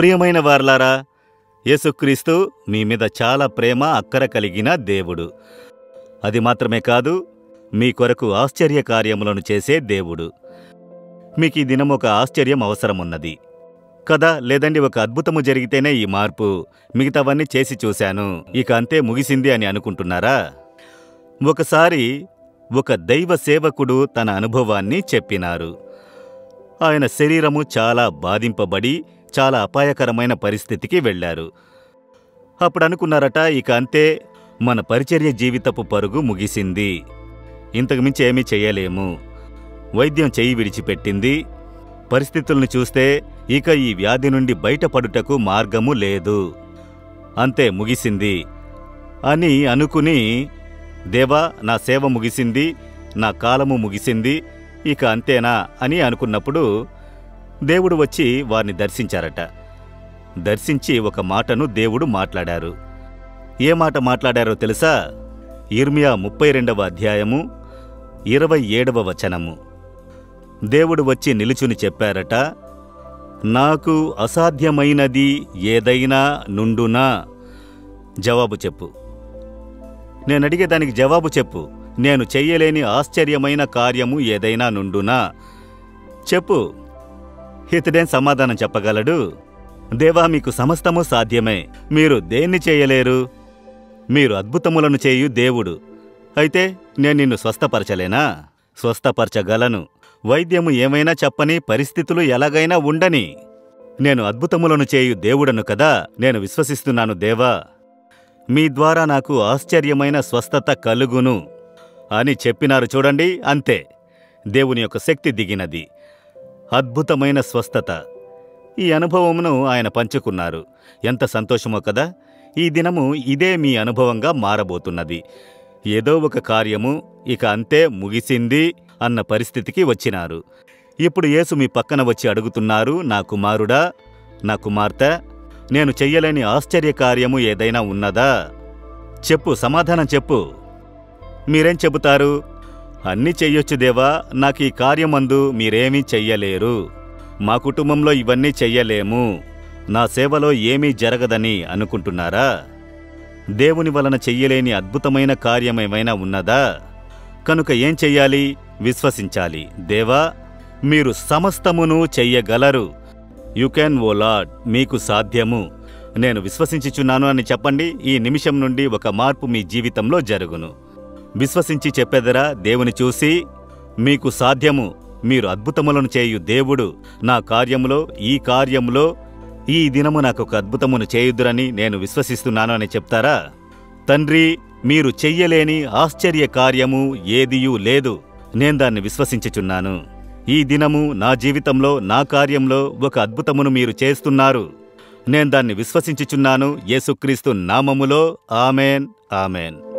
ప్రియమైన వారలారా, యేసుక్రీస్తు మీ మీద చాలా ప్రేమ అక్కర కలిగిన దేవుడు. అది మాత్రమే కాదు, మీ కొరకు ఆశ్చర్య కార్యములను చేసే దేవుడు. మీకు ఈ దినం ఒక ఆశ్చర్యం అవసరమున్నది కదా? లేదండి, ఒక అద్భుతము జరిగితేనే ఈ మార్పు, మిగతావన్నీ చేసి చూశాను, ఇక అంతే ముగిసింది అని అనుకుంటున్నారా? ఒకసారి ఒక దైవ సేవకుడు తన అనుభవాన్ని చెప్పినారు. ఆయన శరీరము చాలా బాధింపబడి చాలా అపాయకరమైన పరిస్థితికి వెళ్లారు. అప్పుడు అనుకున్నారట, ఇక అంతే, మన పరిచర్య జీవితపు పరుగు ముగిసింది, ఇంతకుమించి ఏమీ చెయ్యలేము. వైద్యం చెయ్యి విడిచిపెట్టింది. పరిస్థితుల్ని చూస్తే ఇక ఈ వ్యాధి నుండి బయటపడుటకు మార్గము లేదు, అంతే ముగిసింది అని అనుకుని, దేవా, నా సేవ ముగిసింది, నా కాలము ముగిసింది, ఇక అంతేనా అని అనుకున్నప్పుడు దేవుడు వచ్చి వారిని దర్శించారట. దర్శించి ఒక మాటను దేవుడు మాట్లాడారు. ఏ మాట మాట్లాడారో తెలుసా? ఇర్మియా 32వ అధ్యాయము 27వ వచనము. దేవుడు వచ్చి నిలుచుని చెప్పారట, నాకు అసాధ్యమైనది ఏదైనా నుండునా? జవాబు చెప్పు. నేనడిగేదానికి జవాబు చెప్పు. నేను చెయ్యలేని ఆశ్చర్యమైన కార్యము ఏదైనా నుండునా? చెప్పు. ఇతడేం సమాధానం చెప్పగలడు? దేవా, మీకు సమస్తము సాధ్యమే, మీరు దేన్ని చేయలేరు? మీరు అద్భుతములను చేయు దేవుడు. అయితే నేను నిన్ను స్వస్థపరచలేనా? స్వస్థపరచగలను. వైద్యము ఏమైనా చెప్పని, పరిస్థితులు ఎలాగైనా ఉండని, నేను అద్భుతములను చేయు దేవుడను కదా. నేను విశ్వసిస్తున్నాను దేవా, మీ ద్వారా నాకు ఆశ్చర్యమైన స్వస్థత కలుగును అని చెప్పినారు. చూడండి, అంతే, దేవుని యొక్క శక్తి దిగినది. అద్భుతమైన స్వస్థత. ఈ అనుభవమును ఆయన పంచుకున్నారు. ఎంత సంతోషమో కదా! ఈ దినము ఇదే మీ అనుభవంగా మారబోతున్నది. ఏదో ఒక కార్యము ఇక అంతే ముగిసింది అన్న పరిస్థితికి వచ్చినారు. ఇప్పుడు యేసు మీ పక్కన వచ్చి అడుగుతున్నారు, నా కుమారుడా, నా కుమార్తె, నేను చెయ్యలేని ఆశ్చర్యకార్యము ఏదైనా ఉన్నదా? చెప్పు, సమాధానం చెప్పు. మీరేం చెబుతారు? అన్నీ చెయ్యొచ్చు దేవా, నాకు ఈ కార్యమందు మీరేమీ చెయ్యలేరు, మా కుటుంబంలో ఇవన్నీ చెయ్యలేము, నా సేవలో ఏమీ జరగదని అనుకుంటున్నారా? దేవుని వలన చెయ్యలేని అద్భుతమైన కార్యమేమైనా ఉన్నదా? కనుక ఏం చెయ్యాలి? విశ్వసించాలి. దేవా, మీరు సమస్తమును చెయ్యగలరు. యు కెన్ ఓ లార్డ్, మీకు సాధ్యము. నేను విశ్వసించుచున్నాను అని చెప్పండి. ఈ నిమిషం నుండి ఒక మార్పు మీ జీవితంలో జరుగును. విశ్వసించి చెప్పెదరా, దేవుని చూసి, మీకు సాధ్యము, మీరు అద్భుతములను చేయు దేవుడు, నా కార్యములో, ఈ కార్యములో ఈ దినము నాకొక అద్భుతమును చేయుదురని నేను విశ్వసిస్తున్నాను అని చెప్తారా? తండ్రి, మీరు చెయ్యలేని ఆశ్చర్య కార్యము ఏదియూ లేదు, నేను దాన్ని విశ్వసించుచున్నాను. ఈ దినము నా జీవితంలో, నా కార్యంలో ఒక అద్భుతమును మీరు చేస్తున్నారు, నేను దాన్ని విశ్వసించుచున్నాను. యేసుక్రీస్తు నామములో ఆమెన్, ఆమెన్.